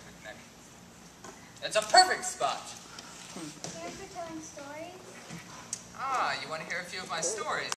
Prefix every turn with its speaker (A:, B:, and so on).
A: picnic. It's a perfect spot.
B: Here for telling stories?
A: Ah, you want to hear a few of my stories?